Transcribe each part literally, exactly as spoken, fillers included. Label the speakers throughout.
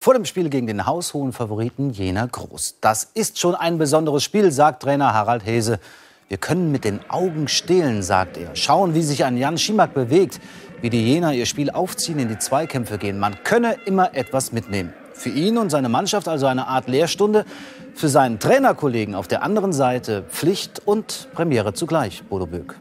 Speaker 1: Vor dem Spiel gegen den haushohen Favoriten Jena Groß. Das ist schon ein besonderes Spiel, sagt Trainer Harald Hese. Wir können mit den Augen stehlen, sagt er. Schauen, wie sich ein Jan Schimak bewegt, wie die Jener ihr Spiel aufziehen, in die Zweikämpfe gehen. Man könne immer etwas mitnehmen. Für ihn und seine Mannschaft also eine Art Lehrstunde. Für seinen Trainerkollegen auf der anderen Seite Pflicht und Premiere zugleich. Bodo Böck.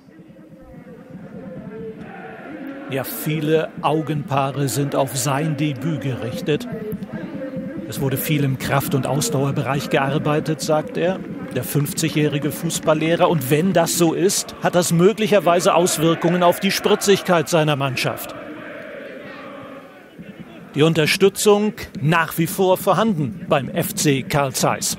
Speaker 2: Ja, viele Augenpaare sind auf sein Debüt gerichtet. Es wurde viel im Kraft- und Ausdauerbereich gearbeitet, sagt er. Der fünfzigjährige Fußballlehrer. Und wenn das so ist, hat das möglicherweise Auswirkungen auf die Spritzigkeit seiner Mannschaft. Die Unterstützung nach wie vor vorhanden beim F C Carl Zeiss.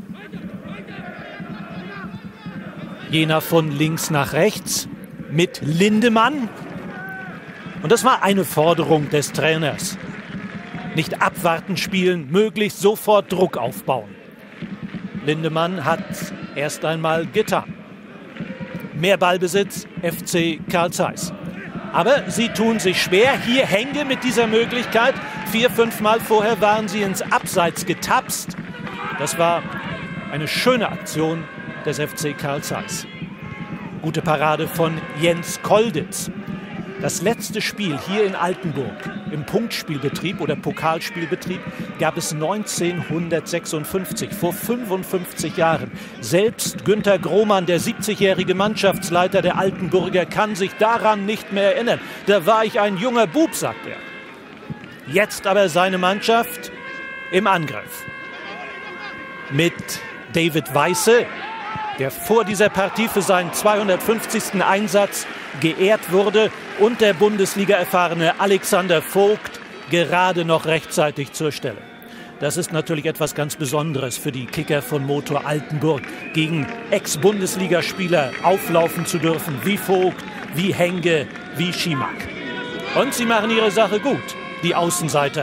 Speaker 2: Jena von links nach rechts mit Lindemann. Und das war eine Forderung des Trainers. Nicht abwarten spielen, möglichst sofort Druck aufbauen. Lindemann hat erst einmal getan. Mehr Ballbesitz, F C Carl Zeiss. Aber sie tun sich schwer. Hier Henge mit dieser Möglichkeit. Vier, fünf Mal vorher waren sie ins Abseits getapst. Das war eine schöne Aktion des F C Carl Zeiss. Gute Parade von Jens Kolditz. Das letzte Spiel hier in Altenburg im Punktspielbetrieb oder Pokalspielbetrieb gab es neunzehnhundertsechsundfünfzig, vor fünfundfünfzig Jahren. Selbst Günter Grohmann, der siebzigjährige Mannschaftsleiter der Altenburger, kann sich daran nicht mehr erinnern. Da war ich ein junger Bub, sagt er. Jetzt aber seine Mannschaft im Angriff. Mit David Weiße, der vor dieser Partie für seinen zweihundertfünfzigsten Einsatz geehrt wurde, und der Bundesliga-erfahrene Alexander Vogt gerade noch rechtzeitig zur Stelle. Das ist natürlich etwas ganz Besonderes für die Kicker von Motor Altenburg, gegen Ex-Bundesligaspieler auflaufen zu dürfen, wie Vogt, wie Henge, wie Schimak. Und sie machen ihre Sache gut, die Außenseiter.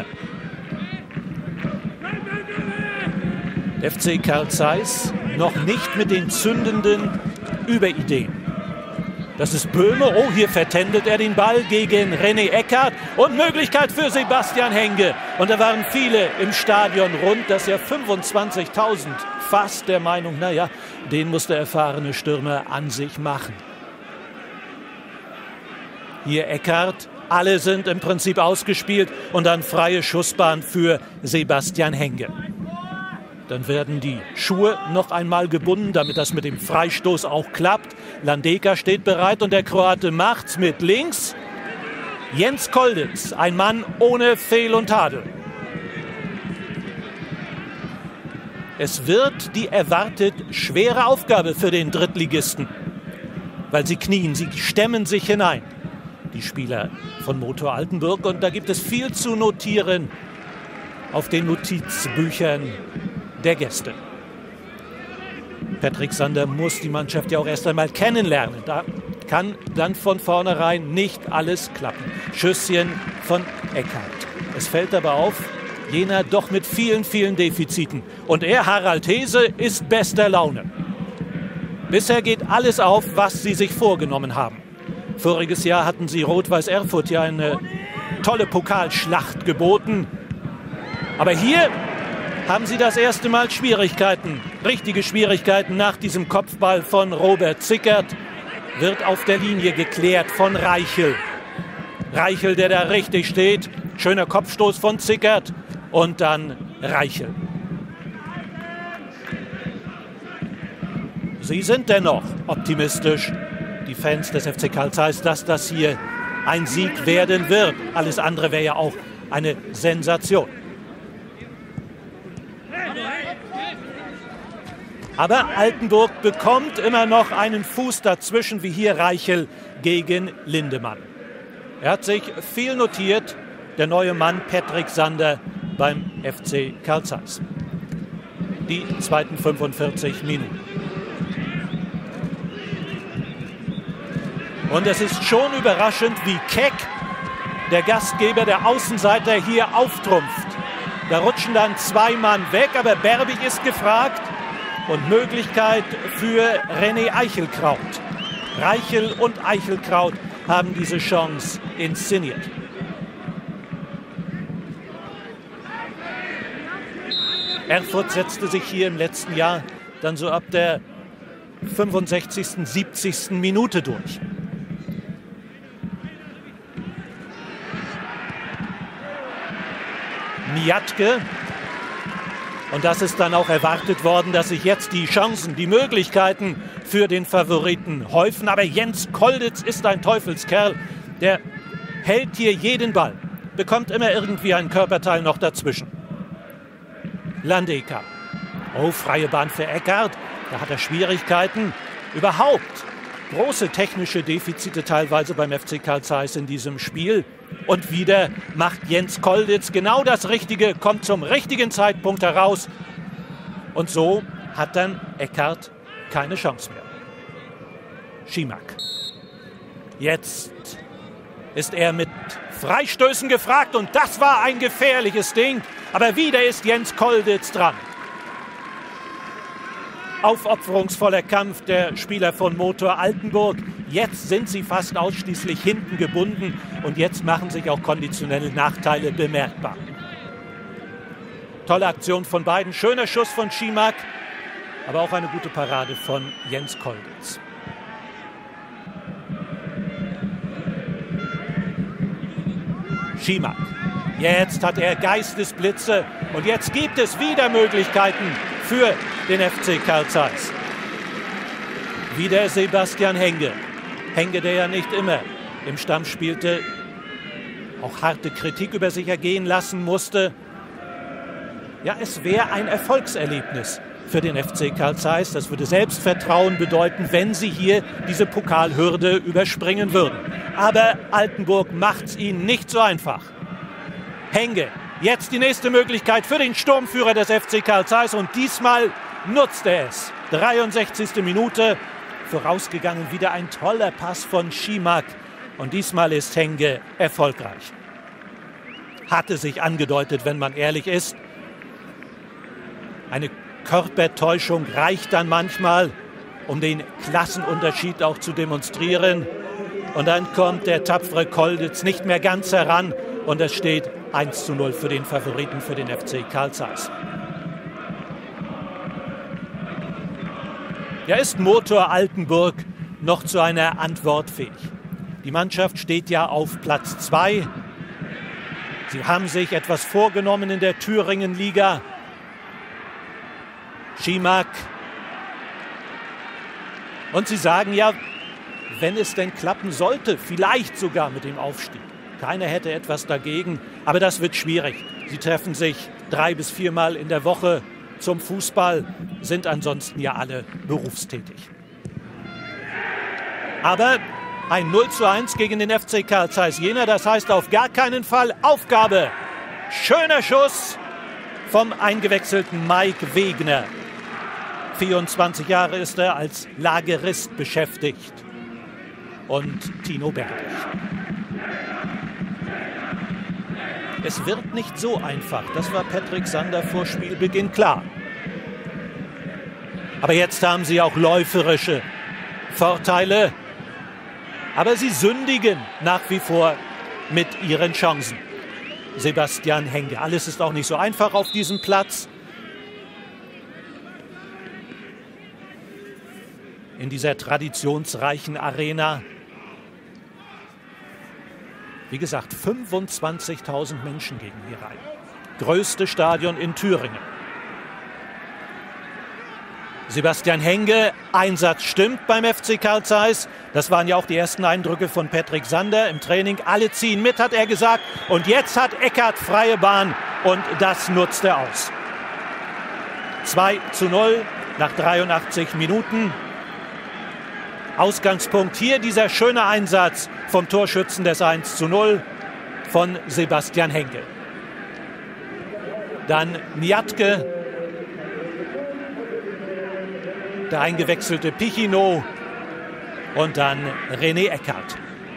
Speaker 2: Der F C Carl Zeiss noch nicht mit den zündenden Überideen. Das ist Böhme. Oh, hier vertändelt er den Ball gegen René Eckhardt. Und Möglichkeit für Sebastian Henge. Und da waren viele im Stadion rund, das ja fünfundzwanzigtausend fast der Meinung, naja, den muss der erfahrene Stürmer an sich machen. Hier Eckhardt. Alle sind im Prinzip ausgespielt. Und dann freie Schussbahn für Sebastian Henge. Dann werden die Schuhe noch einmal gebunden, damit das mit dem Freistoß auch klappt. Landeka steht bereit und der Kroate macht's mit links. Jens Kolditz, ein Mann ohne Fehl und Tadel. Es wird die erwartet schwere Aufgabe für den Drittligisten, weil sie knien, sie stemmen sich hinein, die Spieler von Motor Altenburg. Und da gibt es viel zu notieren auf den Notizbüchern der Gäste. Patrick Sander muss die Mannschaft ja auch erst einmal kennenlernen. Da kann dann von vornherein nicht alles klappen. Schüsschen von Eckhardt. Es fällt aber auf, Jena doch mit vielen, vielen Defiziten. Und er, Harald Hese, ist bester Laune. Bisher geht alles auf, was sie sich vorgenommen haben. Voriges Jahr hatten sie Rot-Weiß Erfurt ja eine tolle Pokalschlacht geboten. Aber hier haben sie das erste Mal Schwierigkeiten, richtige Schwierigkeiten nach diesem Kopfball von Robert Zickert. Wird auf der Linie geklärt von Reichel. Reichel, der da richtig steht. Schöner Kopfstoß von Zickert und dann Reichel. Sie sind dennoch optimistisch, die Fans des F C Carl Zeiss, dass das hier ein Sieg werden wird. Alles andere wäre ja auch eine Sensation. Aber Altenburg bekommt immer noch einen Fuß dazwischen, wie hier Reichel gegen Lindemann. Er hat sich viel notiert, der neue Mann Patrick Sander beim F C Carl Zeiss. Die zweiten fünfundvierzig Minuten. Und es ist schon überraschend, wie keck der Gastgeber, der Außenseiter, hier auftrumpft. Da rutschen dann zwei Mann weg, aber Berbig ist gefragt. Und Möglichkeit für René Eichelkraut. Reichel und Eichelkraut haben diese Chance inszeniert. Erfurt setzte sich hier im letzten Jahr dann so ab der fünfundsechzigsten, siebzigsten Minute durch. Miatke. Und das ist dann auch erwartet worden, dass sich jetzt die Chancen, die Möglichkeiten für den Favoriten häufen. Aber Jens Kolditz ist ein Teufelskerl. Der hält hier jeden Ball, bekommt immer irgendwie ein Körperteil noch dazwischen. Landeka. Oh, freie Bahn für Eckhardt. Da hat er Schwierigkeiten. Überhaupt große technische Defizite teilweise beim F C Carl Zeiss in diesem Spiel. Und wieder macht Jens Kolditz genau das Richtige, kommt zum richtigen Zeitpunkt heraus. Und so hat dann Eckhardt keine Chance mehr. Schimak. Jetzt ist er mit Freistößen gefragt und das war ein gefährliches Ding. Aber wieder ist Jens Kolditz dran. Aufopferungsvoller Kampf der Spieler von Motor Altenburg. Jetzt sind sie fast ausschließlich hinten gebunden und jetzt machen sich auch konditionelle Nachteile bemerkbar. Tolle Aktion von beiden, schöner Schuss von Schimak, aber auch eine gute Parade von Jens Kolditz. Schimak. Jetzt hat er Geistesblitze und jetzt gibt es wieder Möglichkeiten für den F C Carl Zeiss. Wieder Sebastian Henge. Henge, der ja nicht immer im Stamm spielte, auch harte Kritik über sich ergehen lassen musste. Ja, es wäre ein Erfolgserlebnis für den F C Carl Zeiss. Das würde Selbstvertrauen bedeuten, wenn sie hier diese Pokalhürde überspringen würden. Aber Altenburg macht es ihnen nicht so einfach. Henge, jetzt die nächste Möglichkeit für den Sturmführer des F C Carl Zeiss und diesmal nutzt er es. dreiundsechzigste Minute, vorausgegangen wieder ein toller Pass von Schimak und diesmal ist Henge erfolgreich. Hatte sich angedeutet, wenn man ehrlich ist. Eine Körpertäuschung reicht dann manchmal, um den Klassenunterschied auch zu demonstrieren. Und dann kommt der tapfere Kolditz nicht mehr ganz heran und es steht eins zu null für den Favoriten, für den F C Carl Zeiss. Ja, ist Motor Altenburg noch zu einer Antwort fähig? Die Mannschaft steht ja auf Platz zwei. Sie haben sich etwas vorgenommen in der Thüringen-Liga. Schimak. Und sie sagen ja, wenn es denn klappen sollte, vielleicht sogar mit dem Aufstieg. Keiner hätte etwas dagegen, aber das wird schwierig. Sie treffen sich drei bis viermal in der Woche zum Fußball, sind ansonsten ja alle berufstätig. Aber ein null zu eins gegen den F C Carl Zeiss Jena, das heißt auf gar keinen Fall Aufgabe. Schöner Schuss vom eingewechselten Mike Wegner. vierundzwanzig Jahre ist er als Lagerist beschäftigt. Und Tino Berdych. Es wird nicht so einfach. Das war Patrick Sander vor Spielbeginn klar. Aber jetzt haben sie auch läuferische Vorteile. Aber sie sündigen nach wie vor mit ihren Chancen. Sebastian Henge. Alles ist auch nicht so einfach auf diesem Platz. In dieser traditionsreichen Arena. Wie gesagt, fünfundzwanzigtausend Menschen gehen hier rein. Größte Stadion in Thüringen. Sebastian Henge, Einsatz stimmt beim F C Carl Zeiss. Das waren ja auch die ersten Eindrücke von Patrick Sander im Training. Alle ziehen mit, hat er gesagt. Und jetzt hat Eckhardt freie Bahn und das nutzt er aus. zwei zu null nach dreiundachtzig Minuten. Ausgangspunkt hier dieser schöne Einsatz vom Torschützen des eins zu null von Sebastian Henge. Dann Miatke, der eingewechselte Pichino und dann René Eckhardt.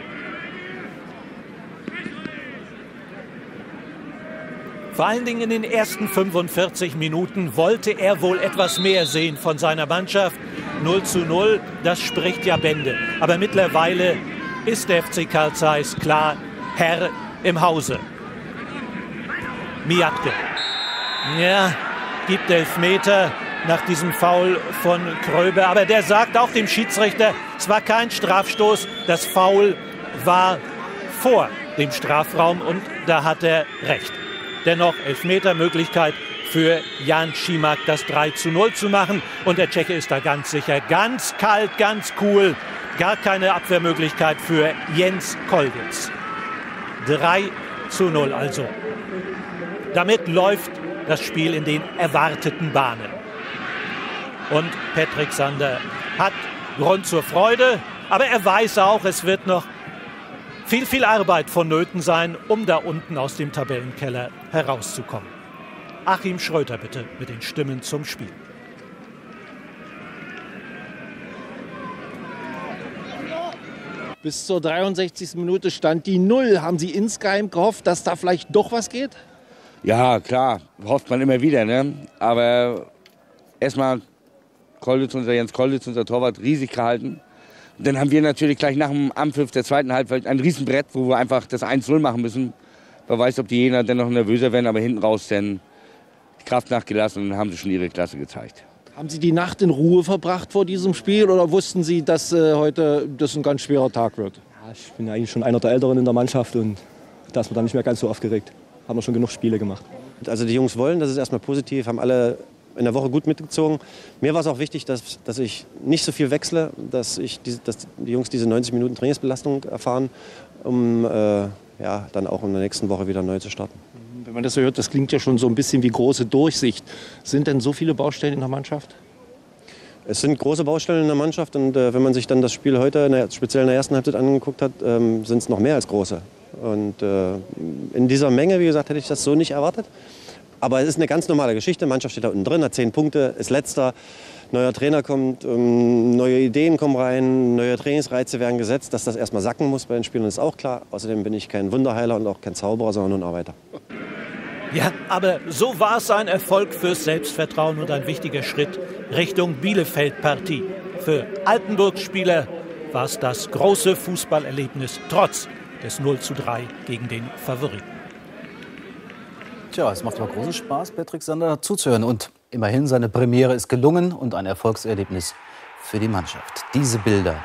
Speaker 2: Vor allen Dingen in den ersten fünfundvierzig Minuten wollte er wohl etwas mehr sehen von seiner Mannschaft. null zu null, das spricht ja Bände. Aber mittlerweile ist der F C Carl Zeiss klar Herr im Hause. Miatke. Ja, gibt Elfmeter nach diesem Foul von Kröbe. Aber der sagt auch dem Schiedsrichter, es war kein Strafstoß, das Foul war vor dem Strafraum und da hat er recht. Dennoch Elfmetermöglichkeit für Jan Simak, das drei zu null zu machen. Und der Tscheche ist da ganz sicher, ganz kalt, ganz cool. Gar keine Abwehrmöglichkeit für Jens Kolditz. drei zu null also. Damit läuft das Spiel in den erwarteten Bahnen. Und Patrick Sander hat Grund zur Freude, aber er weiß auch, es wird noch viel, viel Arbeit vonnöten sein, um da unten aus dem Tabellenkeller herauszukommen. Achim Schröter bitte mit den Stimmen zum Spiel.
Speaker 3: Bis zur dreiundsechzigsten Minute stand die Null. Haben Sie insgeheim gehofft, dass da vielleicht doch was geht?
Speaker 4: Ja, klar, hofft man immer wieder. Ne? Aber erstmal Kolditz, unser Jens Kolditz, unser Torwart, riesig gehalten. Und dann haben wir natürlich gleich nach dem Anpfiff der zweiten Halbzeit ein Riesenbrett, wo wir einfach das eins null machen müssen. Wer weiß, ob die Jener dann noch nervöser werden, aber hinten raus dann die Kraft nachgelassen und dann haben sie schon ihre Klasse gezeigt.
Speaker 3: Haben Sie die Nacht in Ruhe verbracht vor diesem Spiel oder wussten Sie, dass äh, heute das ein ganz schwerer Tag wird?
Speaker 5: Ja, ich bin eigentlich schon einer der Älteren in der Mannschaft und da ist man dann nicht mehr ganz so aufgeregt. Haben wir schon genug Spiele gemacht.
Speaker 6: Also die Jungs wollen, das ist erstmal positiv, haben alle in der Woche gut mitgezogen. Mir war es auch wichtig, dass, dass ich nicht so viel wechsle, dass, ich diese, dass die Jungs diese neunzig Minuten Trainingsbelastung erfahren, um äh, ja, dann auch in der nächsten Woche wieder neu zu starten.
Speaker 3: Wenn man das so hört, das klingt ja schon so ein bisschen wie große Durchsicht. Sind denn so viele Baustellen in der Mannschaft?
Speaker 6: Es sind große Baustellen in der Mannschaft und äh, wenn man sich dann das Spiel heute, in der, speziell in der ersten Halbzeit angeguckt hat, ähm, sind es noch mehr als große. Und äh, in dieser Menge, wie gesagt, hätte ich das so nicht erwartet. Aber es ist eine ganz normale Geschichte. Die Mannschaft steht da unten drin, hat zehn Punkte, ist letzter. Neuer Trainer kommt, ähm, neue Ideen kommen rein, neue Trainingsreize werden gesetzt. Dass das erstmal sacken muss bei den Spielern, ist auch klar. Außerdem bin ich kein Wunderheiler und auch kein Zauberer, sondern nur ein Arbeiter.
Speaker 2: Ja, aber so war es ein Erfolg fürs Selbstvertrauen und ein wichtiger Schritt Richtung Bielefeld-Partie. Für Altenburg-Spieler war es das große Fußballerlebnis trotz des null zu drei gegen den Favoriten.
Speaker 1: Tja, es macht aber großen Spaß, Patrick Sander zuzuhören. Und immerhin, seine Premiere ist gelungen und ein Erfolgserlebnis für die Mannschaft. Diese Bilder